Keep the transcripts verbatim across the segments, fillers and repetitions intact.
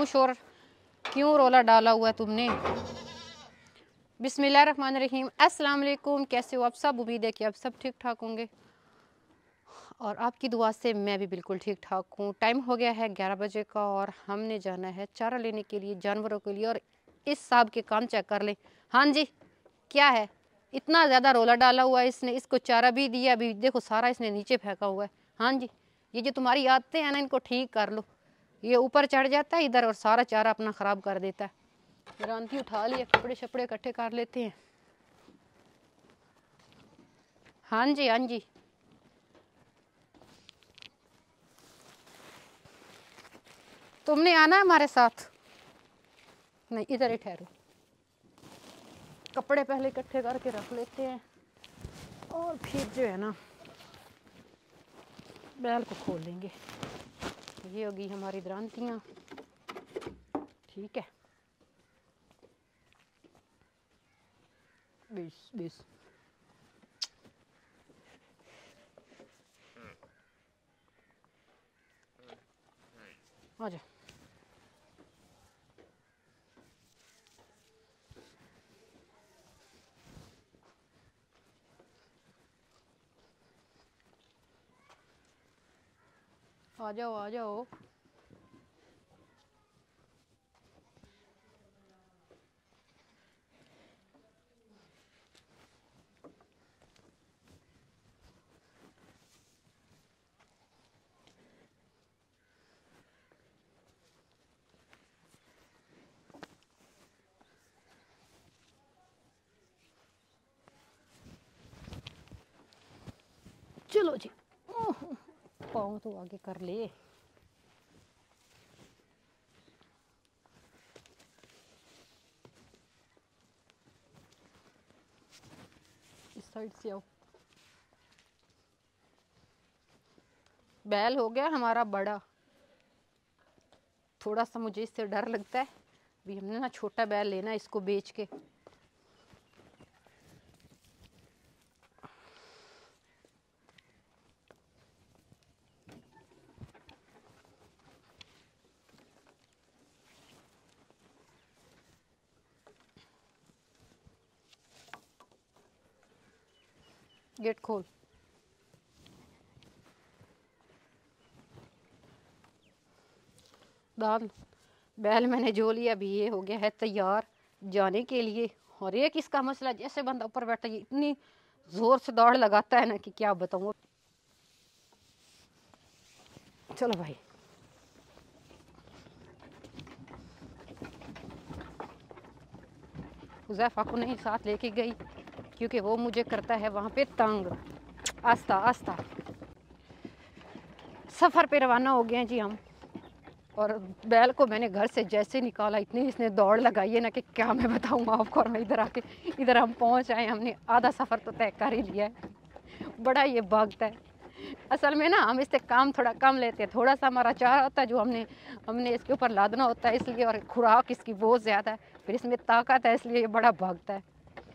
शोर क्यों रोला डाला हुआ है तुमने? बिस्मिल्लाहिर्रहमानिर्रहीम। अस्सलाम वालेकुम। कैसे हो आप सब? उम्मीद है कि आप सब ठीक ठाक होंगे और आपकी दुआ से मैं भी बिल्कुल ठीक ठाक हूँ। टाइम हो गया है ग्यारह बजे का और हमने जाना है चारा लेने के लिए जानवरों के लिए। और इस साहब के काम चेक कर लें। हाँ जी, क्या है? इतना ज़्यादा रोला डाला हुआ है इसने। इसको चारा भी दिया, अभी देखो सारा इसने नीचे फेंका हुआ है। हाँ जी, ये जो तुम्हारी आदतें हैं ना, इनको ठीक कर लो। ये ऊपर चढ़ जाता है इधर और सारा चारा अपना ख़राब कर देता है। रांती उठा लिए, कपड़े शपड़े इकट्ठे कर लेते हैं। हाँ जी हाँ जी, तुमने आना है हमारे साथ? नहीं, इधर ही ठहरो। कपड़े पहले इकट्ठे करके रख लेते हैं और फिर जो है ना बैल को खोल लेंगे। ये होगी हमारी द्रांतियाँ। ठीक है, बीस बीस आ जा। आ जाओ आ जाओ। चलो जी, पाँव तो आगे कर ले। इस साइड से आओ। बैल हो गया हमारा बड़ा। थोड़ा सा मुझे इससे डर लगता है। अभी हमने ना छोटा बैल लेना है इसको बेच के। गेट खोल। दाल बैल मैंने जो लिया, अभी ये हो गया है तैयार जाने के लिए। और एक इसका मसला, जैसे बंदा ऊपर बैठा ये इतनी जोर से दौड़ लगाता है ना कि क्या बताऊँ। चलो भाई, हुज़ैफा को नहीं साथ लेके गई क्योंकि वो मुझे करता है वहाँ पे तंग। आस्ता आस्ता सफ़र पे रवाना हो गए हैं जी हम। और बैल को मैंने घर से जैसे निकाला, इतनी इसने दौड़ लगाई है ना कि क्या मैं बताऊँ आपको। और मैं इधर आके इधर हम पहुँच आए। हमने आधा सफ़र तो तय कर ही लिया है। बड़ा ये भागता है। असल में ना हम इससे काम थोड़ा कम लेते हैं। थोड़ा सा हमारा चारा होता है जो हमने हमने इसके ऊपर लादना होता है इसलिए। और खुराक इसकी बहुत ज़्यादा है, फिर इसमें ताकत है इसलिए ये बड़ा भागता है।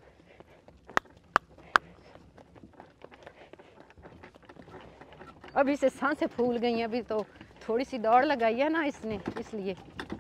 अभी से सांसें फूल गई हैं। अभी तो थोड़ी सी दौड़ लगाई है ना इसने, इसलिए।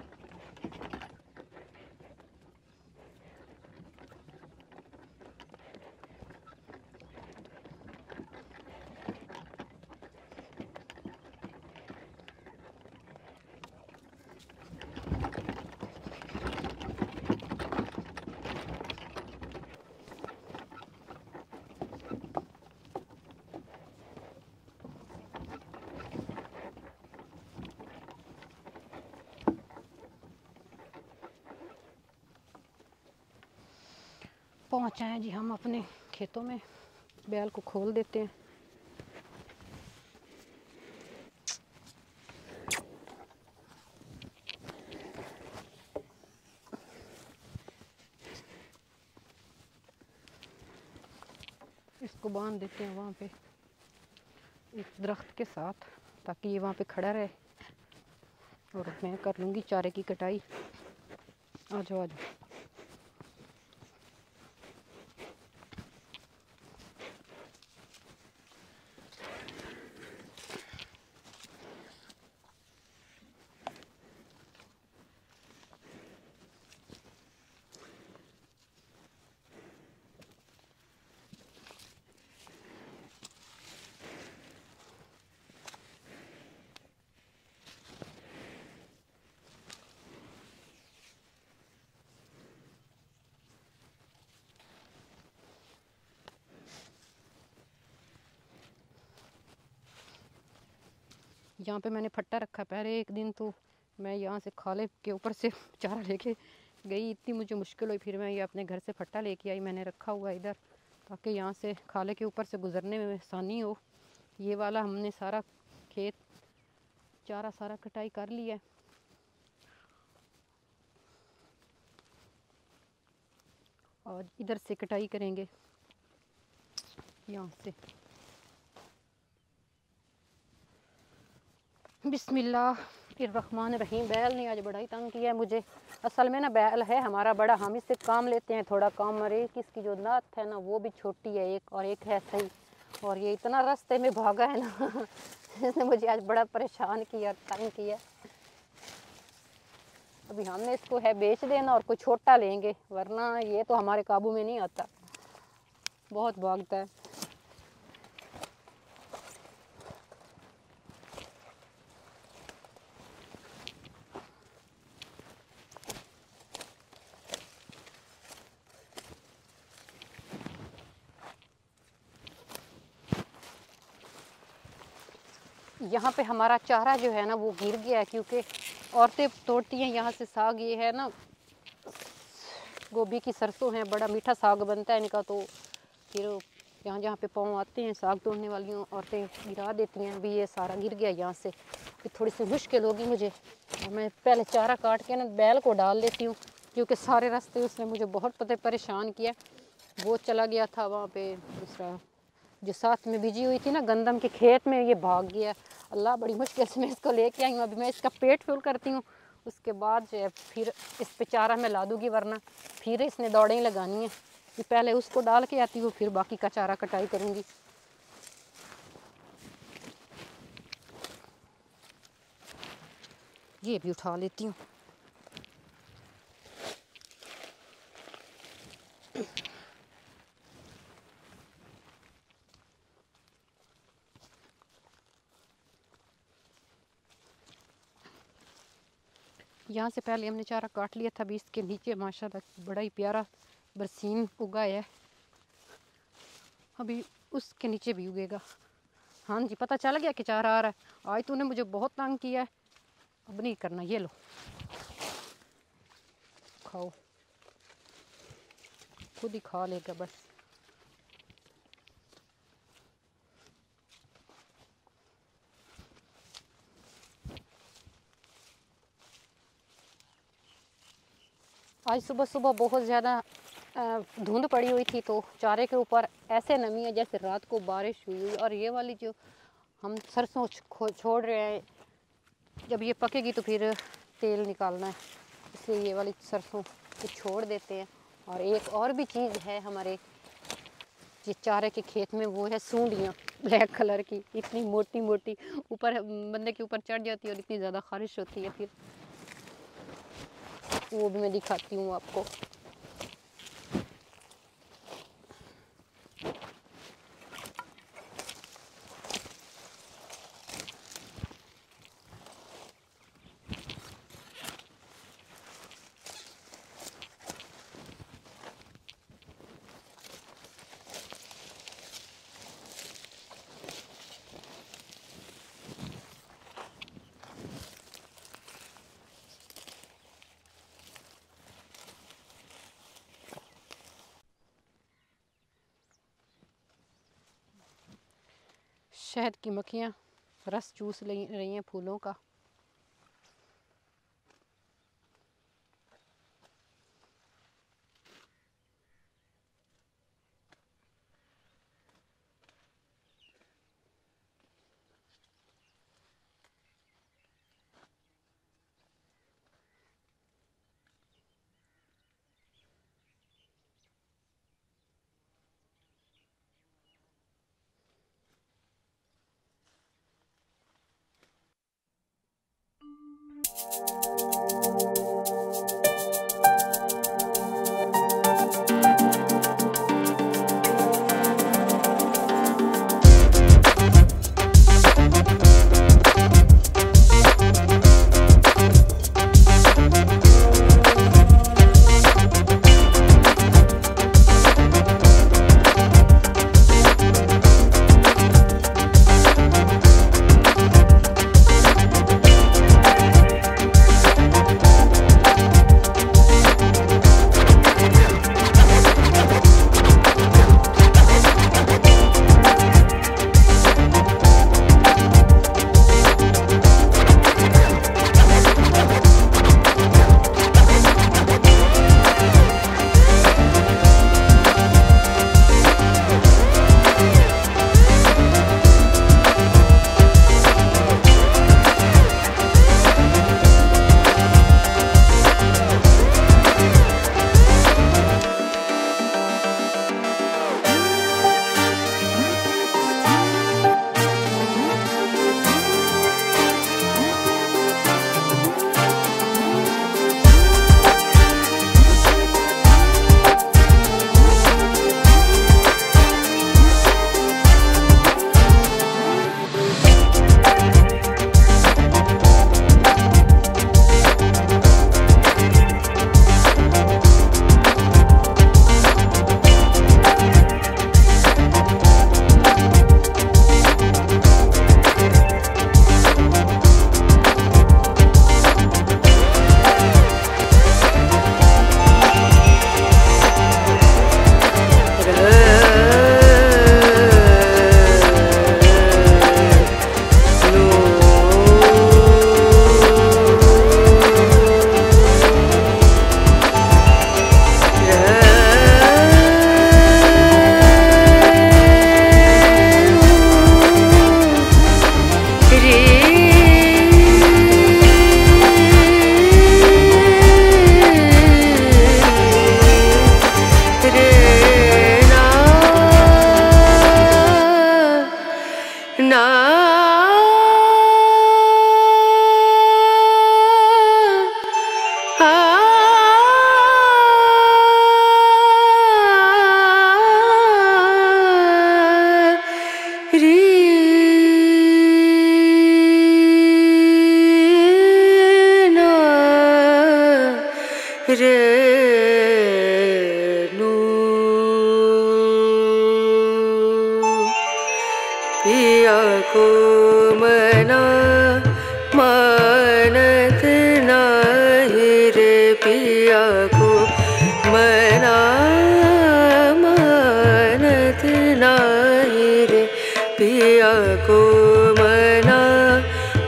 पहुँच आए जी हम अपने खेतों में। बैल को खोल देते हैं। इसको बांध देते हैं वहाँ पे एक दरख्त के साथ, ताकि ये वहाँ पे खड़ा रहे। और मैं कर लूँगी चारे की कटाई। आ जाओ आ जाओ। यहाँ पे मैंने फट्टा रखा। पहले एक दिन तो मैं यहाँ से खाले के ऊपर से चारा लेके गई, इतनी मुझे मुश्किल हुई, फिर मैं ये अपने घर से फट्टा लेके आई, मैंने रखा हुआ इधर ताकि यहाँ से खाले के ऊपर से गुज़रने में आसानी हो। ये वाला हमने सारा खेत चारा सारा कटाई कर लिया है। और इधर से कटाई करेंगे यहाँ से। बिस्मिल्लाहिर्रहमानिर्रहीम। बैल ने आज बड़ा ही तंग किया है मुझे। असल में ना बैल है हमारा बड़ा, हम इससे काम लेते हैं थोड़ा काम, और एक इसकी जो नाथ है ना वो भी छोटी है एक, और एक है सही, और ये इतना रास्ते में भागा है ना इसने मुझे आज बड़ा परेशान किया, तंग किया। अभी हमने इसको है बेच देना और कोई छोटा लेंगे, वरना ये तो हमारे काबू में नहीं आता, बहुत भागता है। यहाँ पे हमारा चारा जो है ना वो गिर गया है, क्योंकि औरतें तोड़ती हैं यहाँ से साग। ये है ना गोभी की सरसों है, बड़ा मीठा साग बनता है इनका, तो फिर यहाँ जहाँ पे पाँव आते हैं साग तोड़ने वाली औरतें गिरा देती हैं। अभी ये सारा गिर गया यहाँ से, फिर थोड़ी सी मुश्किल होगी मुझे। और मैं पहले चारा काट के ना बैल को डाल लेती हूँ, क्योंकि सारे रास्ते उसने मुझे बहुत पता परेशान किया। वो चला गया था वहाँ पे दूसरा जो साथ में बिजी हुई थी ना गंदम के खेत में, ये भाग गया। अल्लाह बड़ी मुश्किल से मैं इसको लेके आई हूँ। अभी मैं इसका पेट फुल करती हूँ, उसके बाद जो है फिर इस पे चारा मैं ला दूँगी, वरना फिर इसने दौड़ें लगानी है। कि पहले उसको डाल के आती हूँ, फिर बाकी का चारा कटाई करूँगी। ये भी उठा लेती हूँ। यहाँ से पहले हमने चारा काट लिया था, अभी इसके नीचे माशाल्लाह बड़ा ही प्यारा बरसीम उगा है, अभी उसके नीचे भी उगेगा। हाँ जी, पता चल गया कि चारा आ रहा है। आज तूने मुझे बहुत तंग किया है, अब नहीं करना। ये लो खाओ, खुद ही खा लेगा बस। आज सुबह सुबह बहुत ज़्यादा धुंध पड़ी हुई थी, तो चारे के ऊपर ऐसे नमी है जैसे रात को बारिश हुई हुई। और ये वाली जो हम सरसों छोड़ रहे हैं, जब ये पकेगी तो फिर तेल निकालना है, इसलिए ये वाली सरसों को छोड़ देते हैं। और एक और भी चीज़ है हमारे ये चारे के खेत में, वो है सूंडियाँ ब्लैक कलर की, इतनी मोटी मोटी, ऊपर बंदे के ऊपर चढ़ जाती है और इतनी ज़्यादा खारिश होती है। फिर वो भी मैं दिखाती हूँ आपको। शहद की मक्खियाँ रस चूस रही हैं फूलों का।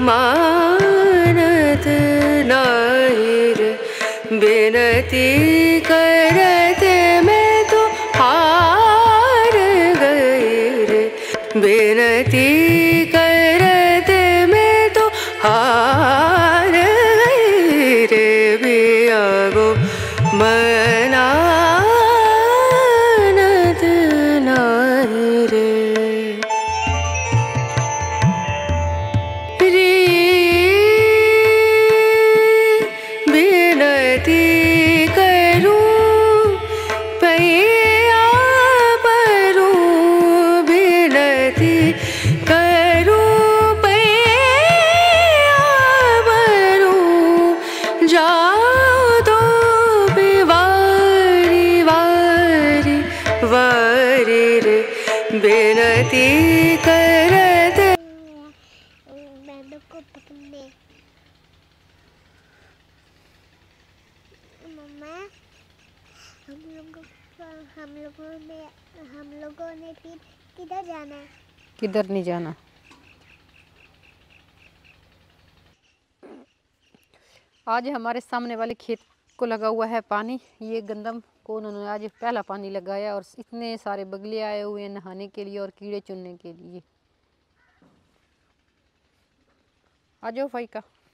मानत नाही रे। बिनती करते मैं तो हार गई रे। बिनती करते मैं तो हार गई रे। बिया गो मनानत नाही रे। बिनती करूं पैया परूं। बिनती करूं पैया परूं। जाओ तो बिवारी वारी वारी रे। बिनती करते मैडम को पकड़ने। मम्मा हम लोगों हम लोगों ने हम लोगों ने फिर किधर जाना है? किधर नहीं जाना। आज हमारे सामने वाले खेत को लगा हुआ है पानी। ये गंदम को उन्होंने आज पहला पानी लगाया और इतने सारे बगले आए हुए हैं नहाने के लिए और कीड़े चुनने के लिए। आ जाओ फाइका।